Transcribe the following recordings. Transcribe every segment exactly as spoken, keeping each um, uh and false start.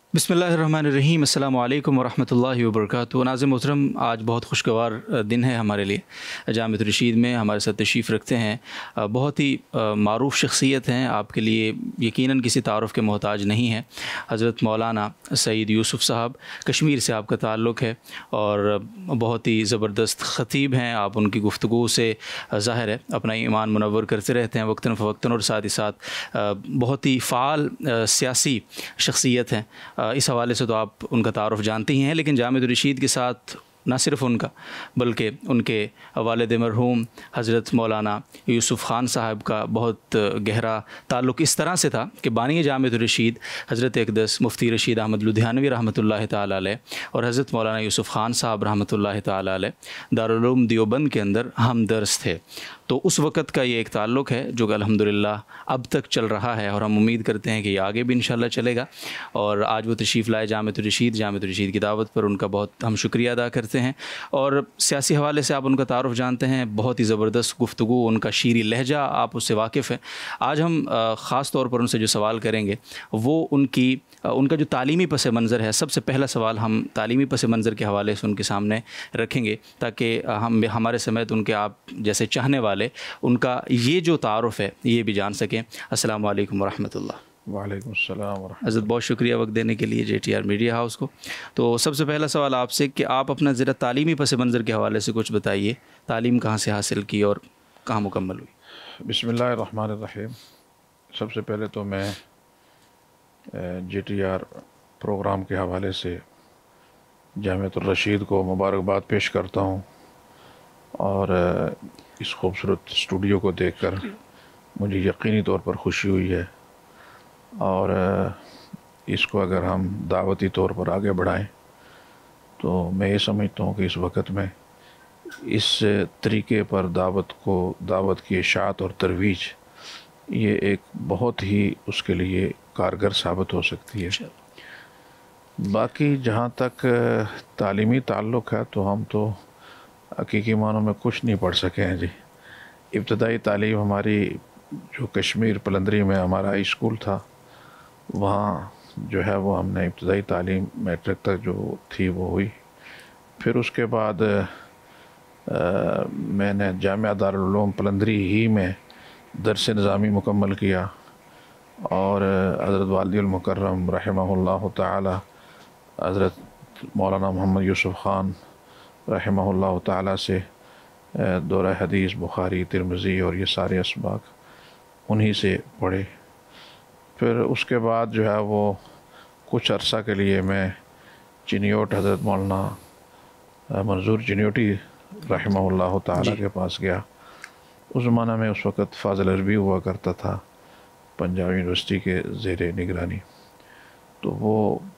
बिस्मिल्लाहिर्रहमानिर्रहीम। अस्सलामु अलैकुम वरहमतुल्लाहि वबरकातुहू। नाज़िम मोहतरम, आज बहुत खुशगवार दिन है हमारे लिए। जामिअतुर रशीद में हमारे साथ तशरीफ़ रखते हैं बहुत ही मारूफ़ शख्सियत हैं, आपके लिए यकीनन किसी तारुफ़ के मोहताज नहीं है। हज़रत मौलाना सईद यूसुफ़ साहब, कश्मीर से आपका ताल्लुक़ है और बहुत ही ज़बरदस्त ख़तीब हैं। आप उनकी गुफ्तगू से ज़ाहिर है अपना ईमान मुनव्वर करते रहते हैं वक्तन फ़वक्तन, और साथ ही साथ बहुत ही फ़ाल सियासी शख्सियत हैं। इस हवाले से तो आप उनका तारुफ़ जानते ही हैं, लेकिन जामिअतुर रशीद के साथ न सिर्फ़ उनका बल्कि उनके वालिद मरहूम हज़रत मौलाना यूसुफ़ ख़ान साहब का बहुत गहरा ताल्लुक़ इस तरह से था कि बानी जामिअतुर रशीद हज़रत अक़दस मुफ्ती रशीद अहमद लुधियानवी रहमतुल्लाहि तआला अलैह और हज़रत मौलाना यूसुफ़ ख़ान साहब रहमतुल्लाहि तआला अलैह दारुल उलूम देवबंद के अंदर हमदर्स थे। तो उस वक़्त का ये एक ताल्लुक़ है जो कि अल्हम्दुलिल्लाह अब तक चल रहा है, और हम उम्मीद करते हैं कि ये आगे भी इंशाअल्लाह चलेगा। और आज वो तशरीफ़ लाए जामिअतुर रशीद जामिअतुर रशीद की दावत पर, उनका बहुत हम शुक्रिया अदा करते हैं। और सियासी हवाले से आप उनका तारुफ़ जानते हैं, बहुत ही ज़बरदस्त गुफ्तगू, उनका शीरी लहजा आप उससे वाकिफ़ हैं। आज हम ख़ास तौर पर उनसे जो सवाल करेंगे वो उनकी उनका जो तालीमी पस मंज़र है। सबसे पहला सवाल हम तालीमी पस मंज़र के हवाले से उनके सामने रखेंगे, ताकि हम हमारे समेत उनके आप जैसे चाहने वाले उनका ये जो तारुफ़ है ये भी जान सकें। अस्सलामु अलैकुम वरहमतुल्लाह। वालेकुम अस्सलाम वरहमतुल्लाह। हज़रत बहुत शुक्रिया वक्त देने के लिए J T R media house को। तो सबसे पहला सवाल आपसे कि आप अपना ज़रा तालीमी पस मंज़र के हवाले से कुछ बताइए। तालीम कहाँ से हासिल की और कहाँ मुकम्मल हुई? बिस्मिल्लाहिर्रहमानिर्रहीम। सबसे पहले तो मैं जे टी आर प्रोग्राम के हवाले से जामिअतुर रशीद को मुबारकबाद पेश करता हूँ, और इस खूबसूरत स्टूडियो को देखकर मुझे यकीनी तौर पर खुशी हुई है, और इसको अगर हम दावती तौर पर आगे बढ़ाएं तो मैं ये समझता हूँ कि इस वक्त में इस तरीके पर दावत को दावत की इशाअत और तरवीज ये एक बहुत ही उसके लिए कारगर साबित हो सकती है। बाकी जहाँ तक तालीमी ताल्लुक़ है तो हम तो हकीकी मानों में कुछ नहीं पढ़ सके हैं जी। इब्तदाई तालीम हमारी जो कश्मीर पलंदरी में हमारा हाई स्कूल था, वहाँ जो है वो हमने इब्तदाई तालीम मैट्रिक तक जो थी वो हुई। फिर उसके बाद आ, मैंने जामिया दारुल उलूम पलंदरी ही में दर्स निज़ामी मुकम्मल किया, और हज़रत वालिदुल मुकर्रम रहमहुल्लाह ताला हज़रत मौलाना मोहम्मद यूसुफ़ ख़ान रहमहुल्लाह ताला से दौरा हदीस बुखारी तिरमिज़ी और ये सारे असबाक उन्हीं से पढ़े। फिर उसके बाद जो है वो कुछ अरसा के लिए मैं चिनियोट हज़रत मौलाना मंजूर चिनियोटी रहमहुल्लाह ताला के पास गया। उस ज़माना में उस वक़्त फ़ाज़िल अरबी हुआ करता था पंजाब यूनिवर्सिटी के ज़ेरे निगरानी। तो वो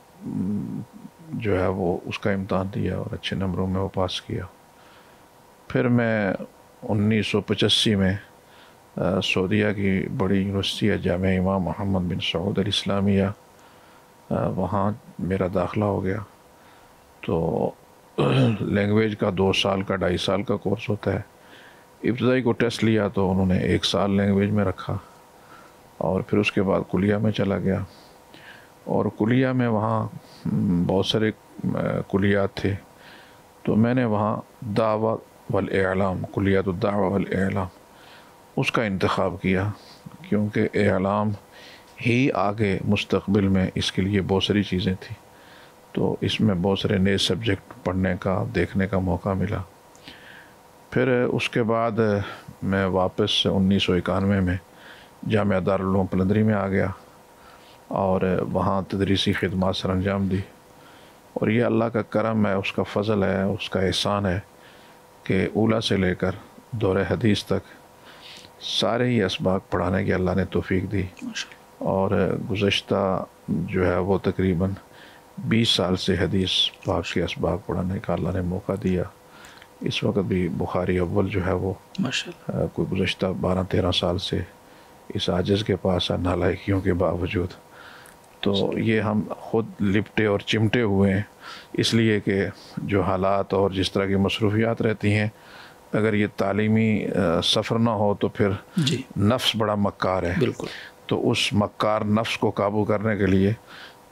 जो है वो उसका इम्तहान दिया और अच्छे नंबरों में वो पास किया। फिर मैं उन्नीस सौ पचासी में सऊदीया की बड़ी यूनिवर्सिटी है जामिया इमाम मोहम्मद बिन सऊद अल इस्लामिया, वहाँ मेरा दाखिला हो गया। तो लैंग्वेज का दो साल का ढाई साल का कोर्स होता है। इब्तदाई को टेस्ट लिया तो उन्होंने एक साल लैंग्वेज में रखा, और फिर उसके बाद कुलिया में चला गया। और कुलिया में वहाँ बहुत सारे कुलियात थे, तो मैंने वहाँ दावा वल एलाम कुलियात दावा वल एलाम उसका इंतखाब किया, क्योंकि एलाम ही आगे मुस्तक़बिल में इसके लिए बहुत सारी चीज़ें थी। तो इसमें बहुत सारे नए सब्जेक्ट पढ़ने का देखने का मौका मिला। फिर उसके बाद मैं वापस उन्नीस सौ इक्यानवे में जामिया दारुल उलूम पलंदरी में आ गया, और वहाँ तदरीसी खिदमत सर अंजाम दी। और ये अल्लाह का करम है, उसका फ़ज़ल है, उसका एहसान है कि ऊला से लेकर दौरे हदीस तक सारे ही असबाक पढ़ाने की अल्लाह ने तौफ़ीक दी। और गुज़श्ता जो है वो तकरीबन बीस साल से हदीस पाक के असबाक पढ़ाने का अल्लाह ने मौका दिया। इस वक्त भी बुखारी अव्वल जो है वो माशाअल्लाह कोई गुज़श्ता बारह तेरह साल से इस आजिज़ के पास है, नालायकियों के बावजूद। तो ये हम ख़ुद लिपटे और चिमटे हुए हैं, इसलिए कि जो हालात और जिस तरह की मसरूफियात रहती हैं, अगर ये तालीमी सफ़र ना हो तो फिर नफ्स बड़ा मक्कार है। बिल्कुल। तो उस मक्कार नफ्स को काबू करने के लिए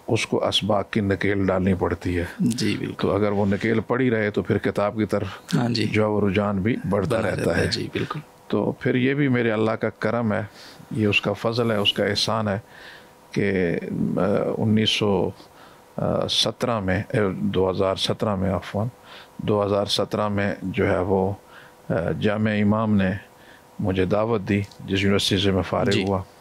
اس کو اسباق کی نکیل ڈالنی پڑتی ہے. جی بالکل. تو اگر وہ نکیل پڑی رہے تو پھر کتاب کی طرف ہاں جی جو ہے وہ رجحان بھی بڑھتا رہتا ہے. جی بالکل. تو پھر یہ بھی میرے اللہ کا کرم ہے, یہ اس کا فضل ہے, اس کا احسان ہے کہ انیس سو سترہ میں دو ہزار سترہ میں عفواً دو ہزار سترہ میں جو ہے وہ جامعہ امام نے مجھے دعوت دی, جس یونیورسٹی سے میں فارغ جی. ہوا,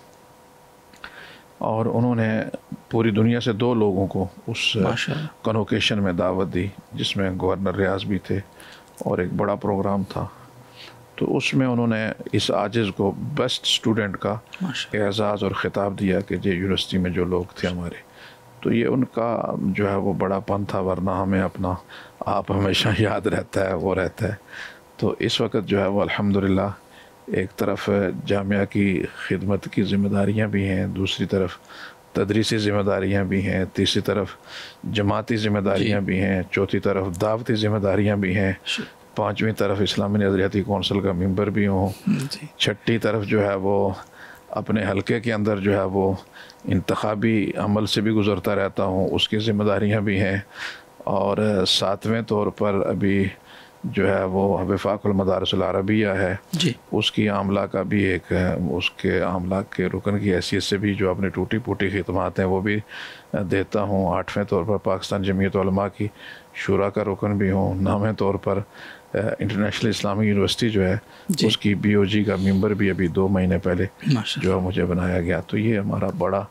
اور انہوں نے پوری دنیا سے دو لوگوں کو اس کنوکیشن میں دعوت دی, جس میں گورنر ریاض بھی تھے اور ایک بڑا پروگرام تھا. تو اس میں انہوں نے اس عاجز کو بیسٹ اسٹوڈنٹ کا اعزاز اور خطاب دیا کہ جو یونیورسٹی میں جو لوگ تھے ہمارے, تو یہ ان کا جو ہے وہ بڑا پن تھا, ورنہ ہمیں اپنا آپ ہمیشہ یاد رہتا ہے, وہ رہتا ہے. تو اس وقت جو ہے وہ الحمدللہ ایک طرف جامعہ کی خدمت کی ذمہ داریاں بھی ہیں, دوسری طرف تدریسی ذمہ داریاں بھی ہیں, تیسری طرف جماعتی ذمہ داریاں بھی ہیں, چوتھی طرف دعوتی ذمہ داریاں بھی ہیں, پانچویں طرف اسلامی نظریاتی کونسل کا ممبر بھی ہوں, چھٹی طرف جو ہے وہ اپنے حلقے کے اندر جو ہے وہ انتخابی عمل سے بھی گزرتا رہتا ہوں, اس کی ذمہ داریاں بھی ہیں, اور ساتویں طور پر ابھی جو ہے وہ وفاق المدارس العربیہ ہے جی, اس کی عاملہ کا بھی ایک اس کے عاملہ کے رکن کی حیثیت سے بھی جو اپنی ٹوٹی پوٹی خدمات ہیں وہ بھی دیتا ہوں. آٹھویں طور پر پاکستان جمعیت علماء کی شورا کا رکن بھی ہوں. نویں طور پر انٹرنیشنل اسلامی یونیورسٹی جو ہے جی. اس کی بی او جی کا ممبر بھی ابھی دو مہینے پہلے جو ہے مجھے بنایا گیا. تو یہ ہمارا بڑا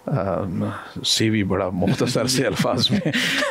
سی وی بڑا مختصر سے الفاظ میں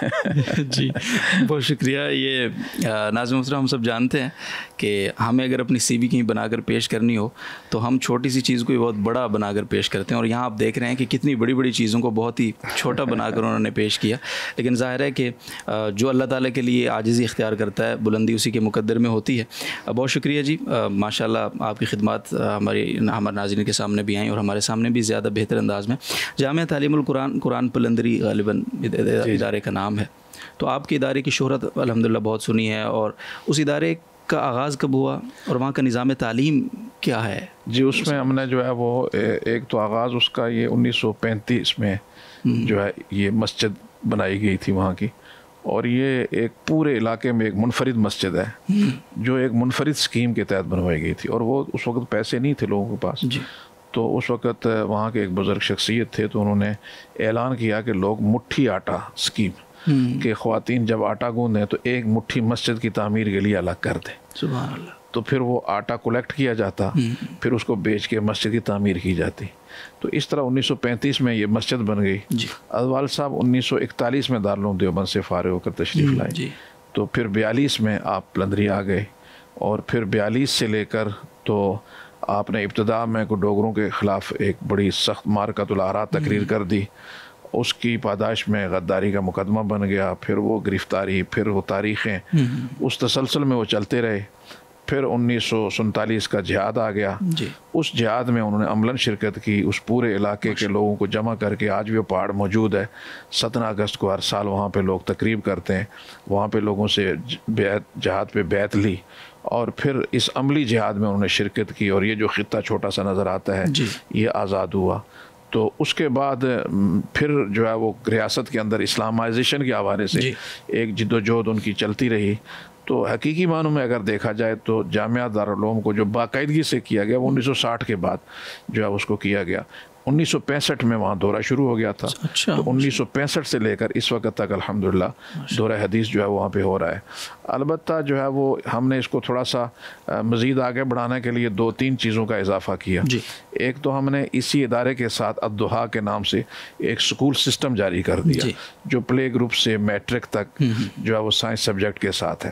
جی بہت شکریہ. یہ ناظرین محترم ہم سب جانتے ہیں کہ ہمیں اگر اپنی سی وی کہیں بنا کر پیش کرنی ہو تو ہم چھوٹی سی چیز کو بھی بہت بڑا بنا کر پیش کرتے ہیں, اور یہاں آپ دیکھ رہے ہیں کہ کتنی بڑی بڑی چیزوں کو بہت ہی چھوٹا بنا کر انہوں نے پیش کیا. لیکن ظاہر ہے کہ جو اللہ تعالیٰ کے لیے عاجزی اختیار کرتا ہے بلندی اسی کے مقدر میں ہوتی ہے. بہت شکریہ جی, ماشاء اللہ آپ کی خدمات ہماری ہمارے ناظرین کے سامنے بھی آئیں اور ہمارے سامنے بھی زیادہ بہتر انداز میں. جامعہ تعلیم القرآن قرآن پلندری غالباً ادارے کا نام ہے, تو آپ کے ادارے کی شہرت الحمدللہ بہت سنی ہے, اور اس ادارے کا آغاز کب ہوا اور وہاں کا نظام تعلیم کیا ہے؟ جی اس میں ہم نے جو ہے وہ ایک تو آغاز اس کا یہ انیس سو پینتیس میں جو ہے یہ مسجد بنائی گئی تھی وہاں کی, اور یہ ایک پورے علاقے میں ایک منفرد مسجد ہے جو ایک منفرد اسکیم کے تحت بنوائی گئی تھی, اور وہ اس وقت پیسے نہیں تھے لوگوں کے پاس. تو اس وقت وہاں کے ایک بزرگ شخصیت تھے, تو انہوں نے اعلان کیا کہ لوگ مٹھی آٹا اسکیم کہ خواتین جب آٹا گوندیں تو ایک مٹھی مسجد کی تعمیر کے لیے الگ کر دیں. سبحان اللہ. تو پھر وہ آٹا کلیکٹ کیا جاتا, پھر اس کو بیچ کے مسجد کی تعمیر کی جاتی. تو اس طرح انیس سو پینتیس میں یہ مسجد بن گئی. ادوال صاحب انیس سو اکتالیس میں دارالعلوم دیوبند سے فارغ ہو کر تشریف لائے, تو پھر بیالیس میں آپ پلندری آ گئے, اور پھر بیالیس سے لے کر تو آپ نے ابتدا میں کو ڈوگروں کے خلاف ایک بڑی سخت مارکۃ الآراء تقریر کر دی, اس کی پاداش میں غداری کا مقدمہ بن گیا, پھر وہ گرفتاری, پھر وہ تاریخیں, اس تسلسل میں وہ چلتے رہے. پھر انیس سو سنتالیس کا جہاد آ گیا. اس جہاد میں انہوں نے عملاً شرکت کی, اس پورے علاقے کے لوگوں کو جمع کر کے, آج بھی وہ پہاڑ موجود ہے, سترہ اگست کو ہر سال وہاں پہ لوگ تقریب کرتے ہیں, وہاں پہ لوگوں سے بیعت جہاد پہ بیعت لی, اور پھر اس عملی جہاد میں انہوں نے شرکت کی, اور یہ جو خطہ چھوٹا سا نظر آتا ہے یہ آزاد ہوا. تو اس کے بعد پھر جو ہے وہ ریاست کے اندر اسلامائزیشن کے حوالے سے ایک جد و جہد ان کی چلتی رہی. تو حقیقی معنوں میں اگر دیکھا جائے تو جامعہ دارالعلوم کو جو باقاعدگی سے کیا گیا وہ انیس سو ساٹھ کے بعد جو ہے اس کو کیا گیا. انیس سو پینسٹھ میں وہاں دورہ شروع ہو گیا تھا. تو انیس سو پینسٹھ سے لے کر اس وقت تک الحمدللہ دورہ حدیث جو ہے وہاں پہ ہو رہا ہے. البتہ جو ہے وہ ہم نے اس کو تھوڑا سا مزید آگے بڑھانے کے لیے دو تین چیزوں کا اضافہ کیا. ایک تو ہم نے اسی ادارے کے ساتھ الضحیٰ کے نام سے ایک سکول سسٹم جاری کر دیا جو پلے گروپ سے میٹرک تک جو ہے وہ سائنس سبجیکٹ کے ساتھ ہے.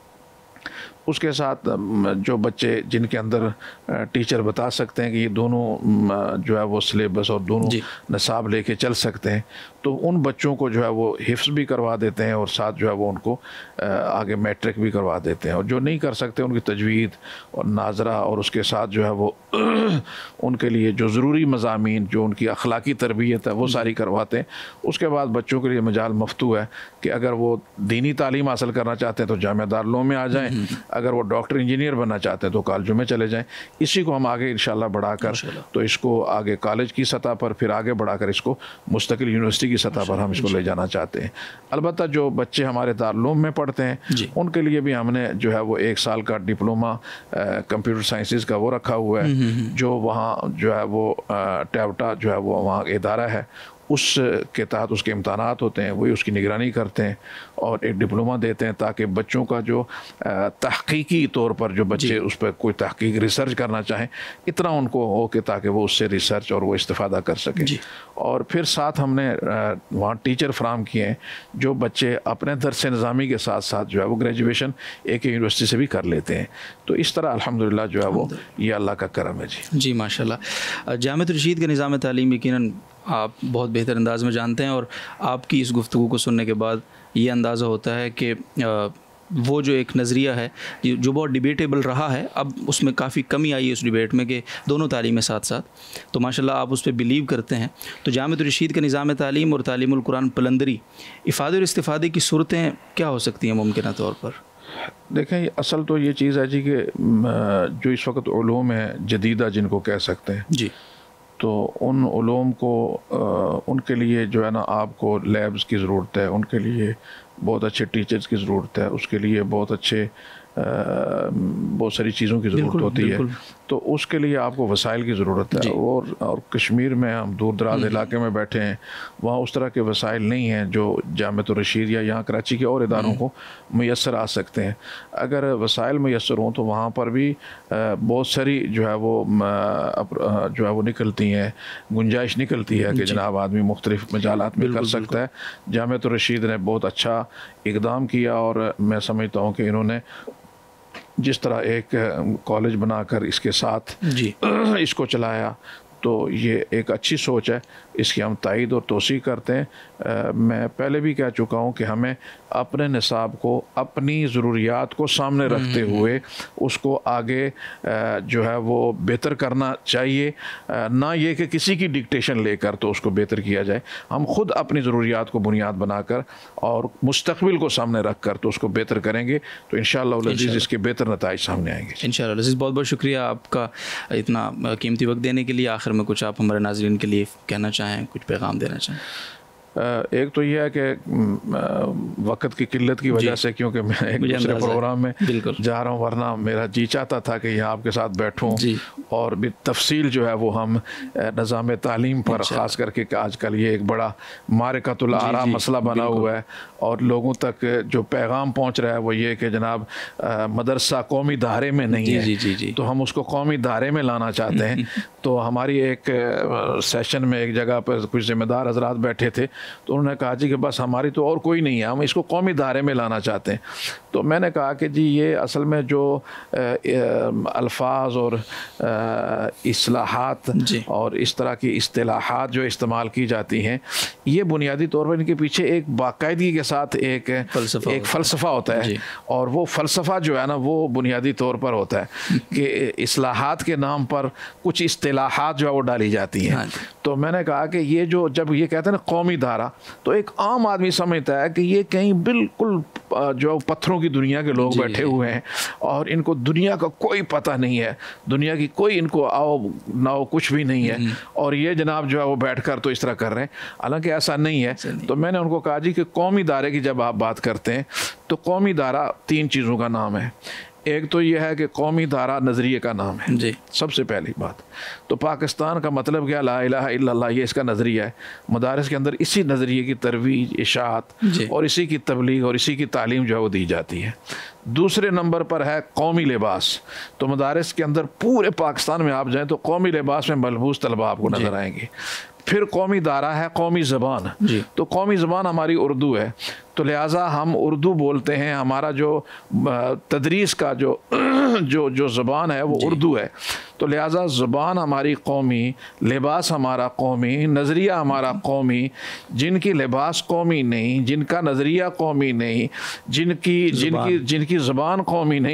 اس کے ساتھ جو بچے جن کے اندر ٹیچر بتا سکتے ہیں کہ یہ دونوں جو ہے وہ سلیبس اور دونوں نصاب لے کے چل سکتے ہیں, تو ان بچوں کو جو ہے وہ حفظ بھی کروا دیتے ہیں, اور ساتھ جو ہے وہ ان کو آگے میٹرک بھی کروا دیتے ہیں. اور جو نہیں کر سکتے ان کی تجوید اور ناظرہ, اور اس کے ساتھ جو ہے وہ ان کے لیے جو ضروری مضامین جو ان کی اخلاقی تربیت ہے وہ ساری کرواتے ہیں. اس کے بعد بچوں کے لیے مجال مفتوح ہے کہ اگر وہ دینی تعلیم حاصل کرنا چاہتے ہیں تو جامعہ دارالعلوم میں آ جائیں, اگر وہ ڈاکٹر انجینئر بننا چاہتے ہیں تو کالجوں میں چلے جائیں. اسی کو ہم آگے انشاءاللہ بڑھا کر تو اس کو آگے کالج کی سطح پر پھر آگے بڑھا کر اس کو مستقل یونیورسٹی کی سطح پر ہم اس کو لے جانا چاہتے ہیں. البتہ جو بچے ہمارے دارالعلوم میں پڑھتے ہیں ان کے لیے بھی ہم نے جو ہے وہ ایک سال کا ڈپلومہ کمپیوٹر سائنسز کا وہ رکھا ہوا ہے, جو وہاں جو ہے وہ ٹیوٹا جو ہے وہ وہاں ادارہ ہے, اس کے تحت اس کے امتحانات ہوتے ہیں, وہی اس کی نگرانی کرتے ہیں اور ایک ڈپلومہ دیتے ہیں تاکہ بچوں کا جو تحقیقی طور پر جو بچے اس پہ کوئی تحقیق ریسرچ کرنا چاہیں اتنا ان کو ہو کہ تاکہ وہ اس سے ریسرچ اور وہ استفادہ کر سکیں. اور پھر ساتھ ہم نے وہاں ٹیچر فراہم کیے ہیں جو بچے اپنے درس نظامی کے ساتھ ساتھ جو ہے وہ گریجویشن ایک یونیورسٹی سے بھی کر لیتے ہیں. تو اس طرح الحمدللہ جو ہے وہ یہ اللہ کا کرم ہے. جی جی ماشاء اللہ. جامعۃ الرشید کا نظام تعلیم یقیناً آپ بہت بہتر انداز میں جانتے ہیں, اور آپ کی اس گفتگو کو سننے کے بعد یہ اندازہ ہوتا ہے کہ وہ جو ایک نظریہ ہے جو بہت ڈیبیٹیبل رہا ہے, اب اس میں کافی کمی آئی ہے اس ڈیبیٹ میں کہ دونوں تعلیمیں ساتھ ساتھ, تو ماشاءاللہ آپ اس پہ بلیو کرتے ہیں. تو جامعۃ الرشید کا نظام تعلیم اور تعلیم القرآن پلندری افادے اور استفادے کی صورتیں کیا ہو سکتی ہیں ممکنہ طور پر؟ دیکھیں اصل تو یہ چیز ہے جی کہ جو اس وقت علوم ہیں جدیدہ جن کو کہہ سکتے ہیں جی, تو ان علوم کو ان کے لیے جو ہے نا آپ کو لیبز کی ضرورت ہے, ان کے لیے بہت اچھے ٹیچرز کی ضرورت ہے, اس کے لیے بہت اچھے بہت ساری چیزوں کی ضرورت ہوتی ہے. تو اس کے لیے آپ کو وسائل کی ضرورت ہے. اور اور کشمیر میں ہم دور دراز علاقے میں بیٹھے ہیں, وہاں اس طرح کے وسائل نہیں ہیں جو جامعۃ الرشید یا یہاں کراچی کے اور اداروں کو میسر آ سکتے ہیں. اگر وسائل میسر ہوں تو وہاں پر بھی بہت ساری جو ہے وہ جو ہے وہ نکلتی ہیں, گنجائش نکلتی ہے کہ جناب آدمی مختلف مجالات میں کر سکتا ہے. جامعۃ الرشید نے بہت اچھا اقدام کیا, اور میں سمجھتا ہوں کہ انہوں نے جس طرح ایک کالج بنا کر اس کے ساتھ جی اس کو چلایا, تو یہ ایک اچھی سوچ ہے, اس کی ہم تائید اور توثیق کرتے ہیں. میں پہلے بھی کہہ چکا ہوں کہ ہمیں اپنے نصاب کو اپنی ضروریات کو سامنے رکھتے ہوئے اس کو آگے جو ہے وہ بہتر کرنا چاہیے, نہ یہ کہ کسی کی ڈکٹیشن لے کر تو اس کو بہتر کیا جائے. ہم خود اپنی ضروریات کو بنیاد بنا کر اور مستقبل کو سامنے رکھ کر تو اس کو بہتر کریں گے, تو انشاءاللہ العزیز اس کے بہتر نتائج سامنے آئیں گے انشاءاللہ العزیز. بہت بہت شکریہ آپ کا اتنا قیمتی وقت دینے کے لیے. آخر میں کچھ آپ ہمارے ناظرین کے لیے کہنا چاہیں, کچھ پیغام دینا چاہیں؟ ایک تو یہ ہے کہ وقت کی قلت کی وجہ سے, کیونکہ میں ایک دوسرے پروگرام میں جا رہا ہوں, ورنہ میرا جی چاہتا تھا کہ یہاں آپ کے ساتھ بیٹھوں اور بھی تفصیل جو ہے وہ ہم نظام تعلیم پر, خاص کر کے کہ آج کل یہ ایک بڑا مارکۃ الآراء مسئلہ بنا ہوا ہے, اور لوگوں تک جو پیغام پہنچ رہا ہے وہ یہ کہ جناب مدرسہ قومی دھارے میں نہیں ہے, تو ہم اس کو قومی دھارے میں لانا چاہتے ہیں. تو ہماری ایک سیشن میں ایک جگہ پر کچھ ذمہ دار حضرات بیٹھے تھے, تو انہوں نے کہا جی کہ بس ہماری تو اور کوئی نہیں ہے, ہم اس کو قومی دھارے میں لانا چاہتے ہیں. تو میں نے کہا کہ جی یہ اصل میں جو الفاظ اور اصلاحات اور اس طرح کی اصطلاحات جو استعمال کی جاتی ہیں, یہ بنیادی طور پر ان کے پیچھے ایک باقاعدگی کے ساتھ ایک ایک فلسفہ ہوتا ہے, اور وہ فلسفہ جو ہے نا وہ بنیادی طور پر ہوتا ہے کہ اصلاحات کے نام پر کچھ اصطلاحات جو ہے وہ ڈالی جاتی ہیں. تو میں نے کہا کہ یہ جو جب یہ کہتے ہیں نا قومی دھارا, تو ایک عام آدمی سمجھتا ہے کہ یہ کہیں بالکل جو پتھروں کی دنیا کے لوگ بیٹھے ہوئے ہیں اور ان کو دنیا کا کوئی پتہ نہیں ہے, دنیا کی کوئی ان کو آؤ نہ ہو کچھ بھی نہیں ہے, اور یہ جناب جو ہے وہ بیٹھ کر تو اس طرح کر رہے ہیں, حالانکہ ایسا نہیں ہے. تو میں نے ان کو کہا جی کہ قومی دھارے کی جب آپ بات کرتے ہیں تو قومی دھارا تین چیزوں کا نام ہے. ایک تو یہ ہے کہ قومی دھارا نظریے کا نام ہے جی, سب سے پہلی بات. تو پاکستان کا مطلب کیا, لا الہ الا اللہ, یہ اس کا نظریہ ہے. مدارس کے اندر اسی نظریے کی ترویج, اشاعت اور اسی کی تبلیغ اور اسی کی تعلیم جو ہے وہ دی جاتی ہے. دوسرے نمبر پر ہے قومی لباس. تو مدارس کے اندر پورے پاکستان میں آپ جائیں تو قومی لباس میں ملبوس طلبہ آپ کو نظر آئیں گے. پھر قومی دھارا ہے قومی زبان. تو قومی زبان ہماری اردو ہے, تو لہٰذا ہم اردو بولتے ہیں, ہمارا جو تدریس کا جو جو جو زبان ہے وہ اردو ہے. تو لہٰذا زبان ہماری قومی, لباس ہمارا قومی, نظریہ ہمارا قومی. جن کی لباس قومی نہیں, جن کا نظریہ قومی نہیں, جن کی جن کی جن کی زبان قومی نہیں,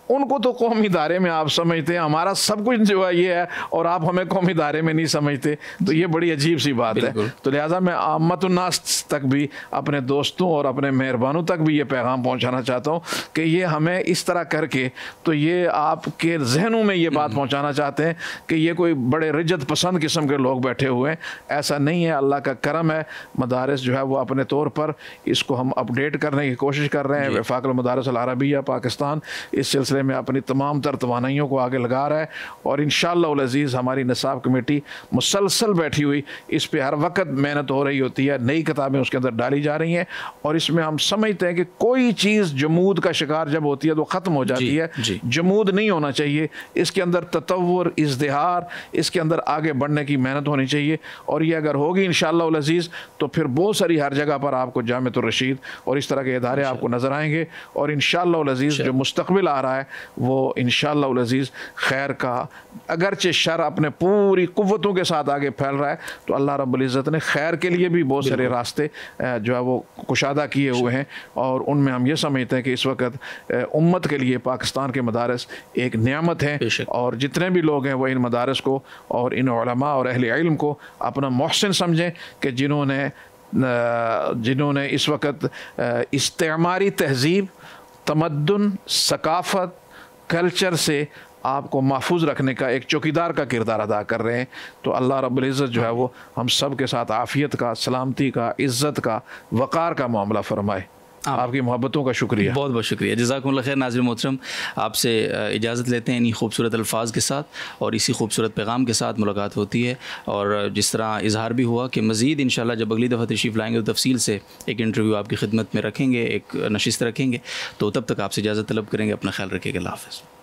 ان کو تو قومی ادارے میں آپ سمجھتے ہیں، ہمارا سب کچھ جو ہے یہ ہے اور آپ ہمیں قومی ادارے میں نہیں سمجھتے، تو یہ بڑی عجیب سی بات ہے۔ تو لہٰذا میں عامت الناس تک بھی، اپنے دوستوں اور اپنے مہربانوں تک بھی یہ پیغام پہنچانا چاہتا ہوں کہ یہ ہمیں اس طرح کر کے، تو یہ آپ کے ذہنوں میں یہ بات پہنچانا چاہتے ہیں کہ یہ کوئی بڑے رجت پسند قسم کے لوگ بیٹھے ہوئے ہیں، ایسا نہیں ہے۔ اللہ کا کرم ہے، مدارس جو ہے وہ اپنے طور پر اس کو ہم اپڈیٹ کرنے کی کوشش کر رہے ہیں۔ وفاق المدارس العربیہ پاکستان اس سلسلے میں اپنی تمام تر توانائیوں کو آگے لگا رہا ہے، اور انشاءاللہ العزیز ہماری نصاب کمیٹی مسلسل بیٹھی ہوئی اس پہ ہر وقت محنت ہو رہی ہوتی ہے، نئی کتابیں اس کے اندر ڈالی جا رہی ہیں، اور اس میں ہم سمجھتے ہیں کہ کوئی چیز جمود کا شکار جب ہوتی ہے تو ختم ہو جاتی ہے، جمود نہیں ہونا چاہیے، اس کے اندر تطور، ازدہار، اس کے اندر آگے بڑھنے کی محنت ہونی چاہیے، اور یہ اگر ہوگی انشاءاللہ العزیز تو پھر بہت ساری ہر جگہ پر آپ کو جامعۃ الرشید اور اس طرح کے ادارے آپ کو نظر آئیں گے، اور انشاءاللہ العزیز جو مستقبل آ رہا ہے وہ انشاءاللہ العزیز خیر کا، اگرچہ شر اپنے پوری قوتوں کے ساتھ آگے پھیل رہا ہے، تو اللہ رب العزت نے خیر کے لیے بھی بہت سارے راستے جو ہے وہ کشادہ کیے ہوئے ہیں، اور ان میں ہم یہ سمجھتے ہیں کہ اس وقت امت کے لیے پاکستان کے مدارس ایک نعمت ہیں، اور جتنے بھی لوگ ہیں وہ ان مدارس کو اور ان علماء اور اہل علم کو اپنا محسن سمجھیں کہ جنہوں نے جنہوں نے اس وقت استعماری تہذیب، تمدن، ثقافت، کلچر سے آپ کو محفوظ رکھنے کا ایک چوکیدار کا کردار ادا کر رہے ہیں۔ تو اللہ رب العزت جو ہے وہ ہم سب کے ساتھ عافیت کا، سلامتی کا، عزت کا، وقار کا معاملہ فرمائے۔ آپ کی محبتوں کا شکریہ، بہت بہت شکریہ، جزاکم اللہ خیر۔ ناظرین محترم، آپ سے اجازت لیتے ہیں انہی خوبصورت الفاظ کے ساتھ اور اسی خوبصورت پیغام کے ساتھ ملاقات ہوتی ہے، اور جس طرح اظہار بھی ہوا کہ مزید انشاءاللہ جب اگلی دفعہ تشریف لائیں گے تو تفصیل سے ایک انٹرویو آپ کی خدمت میں رکھیں گے، ایک نشست رکھیں گے، تو تب تک آپ سے اجازت طلب کریں گے۔ اپنا خیال رکھیے گا، اللہ حافظ۔